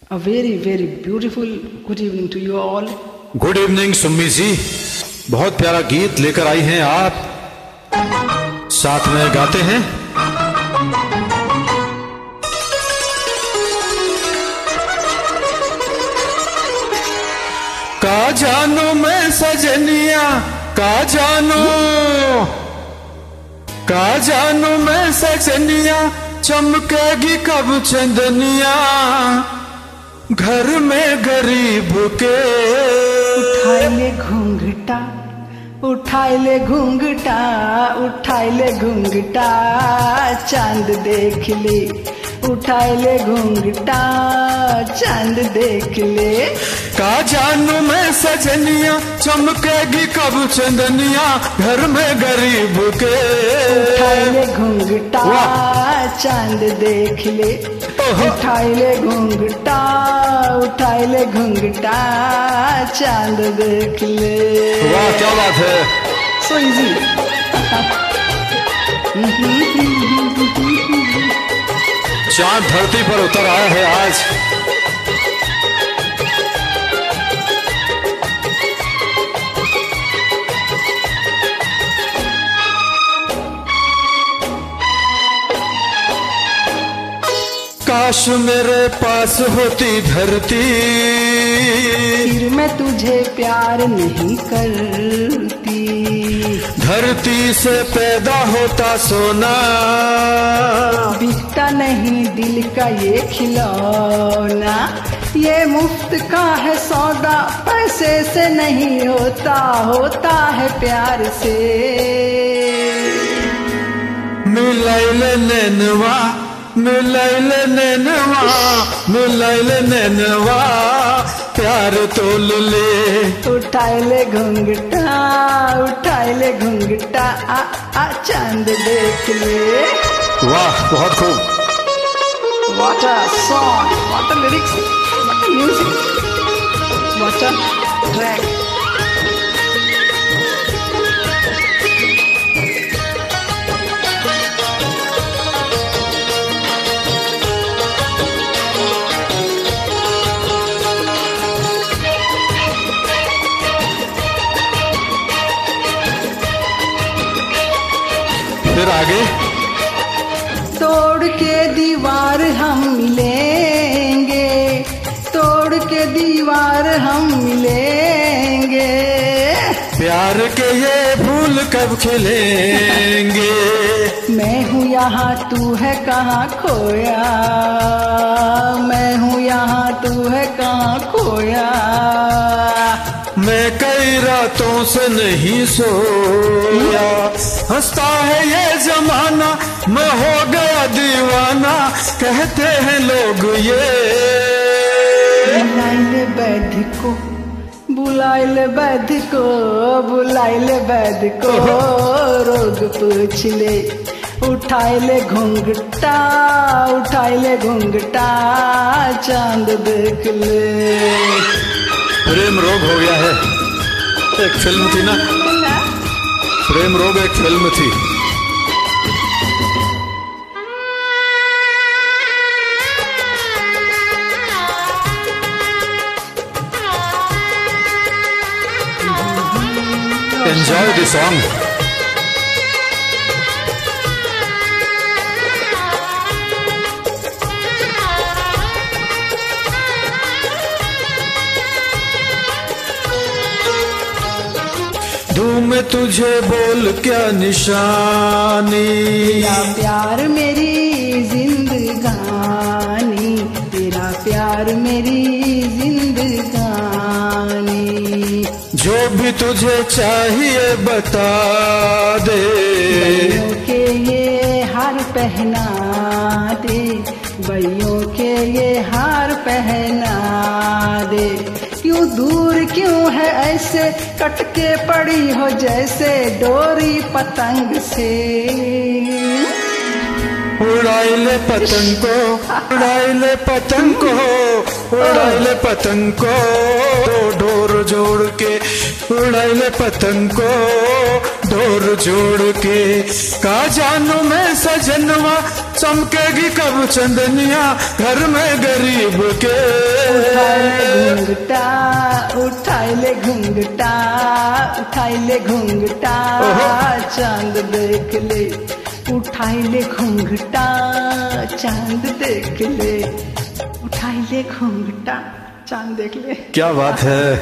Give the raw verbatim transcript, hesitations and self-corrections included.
A very, very beautiful good evening to you all. Good evening Summi ji, बहुत प्यारा गीत लेकर आई हैं आप, साथ में गाते हैं। का जानू मैं सजनिया, का जानू, का जानू मैं सजनिया, चमकेगी कब चंदनिया घर में गरीब के। उठाए ले घूंघटा, उठाए ले घूंघटा, उठाए ले घूंघटा, चांद देख ले, उठाए ले घूंघटा, चांद देख ले। का जानू मैं सजनिया, चमकेगी कब चंदनिया घर में गरीब के। उठाए ले घूंघटा, चांद देख ले, उठाए ले घूंघटा, उठाए ले घूंघटा, चांद देख ले। वाह क्या बात है, सो इजी। चांद धरती पर उतर आया है आज। काश मेरे पास होती धरती, फिर मैं तुझे प्यार नहीं करती। धरती से पैदा होता सोना, बिकता नहीं दिल का ये खिलौना। ये मुफ्त का है सौदा, पैसे से नहीं होता, होता है प्यार से। मिलाइले नैनवा, मिलाइले नैनवा, मिलाइले नैनवा, प्यार तोल ले। उठाए ले घूंघटा, उठाए ले घूंघटा, आ आ चांद देख ले। वाह बहुत खूब। What a song, what a lyrics, what a music, what a track. फिर आगे। तोड़ के दीवार हम मिलेंगे, तोड़ के दीवार हम मिलेंगे। प्यार के ये फूल कब खिलेंगे। मैं हूँ यहाँ तू है कहाँ खोया, मैं हूँ यहाँ तू है कहाँ खोया। मैं कई रातों से नहीं सोया, हंसता है ये जमाना, मैं हो गया दीवाना, कहते हैं लोग ये। बुलाए ले वैद्य को, बुलाए ले वैद्य को, बुलाए ले वैद्य को, रोग पूछ ले। उठाए ले घूंघटा, उठाए ले घूंघटा, चांद देख ले। प्रेम रोग हो गया है, एक फिल्म थी ना, प्रेम रोग एक फिल्म थी। Enjoy the song. दूं मैं तुझे बोल क्या निशानी, तेरा प्यार मेरी जिंदगानी, तेरा प्यार मेरी जिंदगानी। जो भी तुझे चाहिए बता दे, बइयों के ये हार पहना दे, बइयों के ये हार पहना दे। क्यों दूर क्यों है ऐसे, कटके पड़ी हो जैसे डोरी पतंग से। उड़ाई ले पतंग को, उड़ाई ले पतंग को, उड़ाई ले पतंग को, डोर जोड़ के, उड़ाई ले पतंग को डोर जोड़ के। का जानू मैं सजनवा, चमकेगी कब चंदनिया घर में गरीब के। उठाई ले घुंघटा उठाई ले घुंघटा उठाई ले घुंघटा चांद देख ले उठाई ले घुंघटा चांद देख ले उठाई ले घुंघटा चांद देख ले। क्या बात है।